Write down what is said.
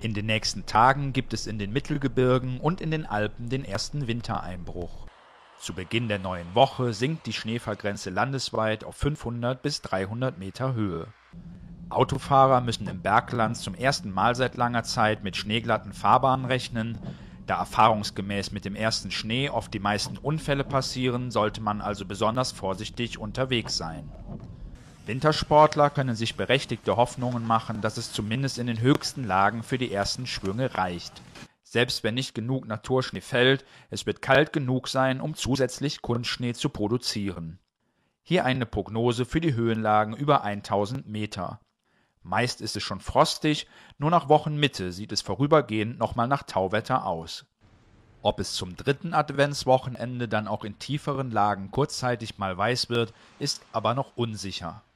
In den nächsten Tagen gibt es in den Mittelgebirgen und in den Alpen den ersten Wintereinbruch. Zu Beginn der neuen Woche sinkt die Schneefallgrenze landesweit auf 500 bis 300 Meter Höhe. Autofahrer müssen im Bergland zum ersten Mal seit langer Zeit mit schneeglatten Fahrbahnen rechnen. Da erfahrungsgemäß mit dem ersten Schnee oft die meisten Unfälle passieren, sollte man also besonders vorsichtig unterwegs sein. Wintersportler können sich berechtigte Hoffnungen machen, dass es zumindest in den höchsten Lagen für die ersten Schwünge reicht. Selbst wenn nicht genug Naturschnee fällt, es wird kalt genug sein, um zusätzlich Kunstschnee zu produzieren. Hier eine Prognose für die Höhenlagen über 1000 Meter. Meist ist es schon frostig, nur nach Wochenmitte sieht es vorübergehend nochmal nach Tauwetter aus. Ob es zum 3. Adventswochenende dann auch in tieferen Lagen kurzzeitig mal weiß wird, ist aber noch unsicher.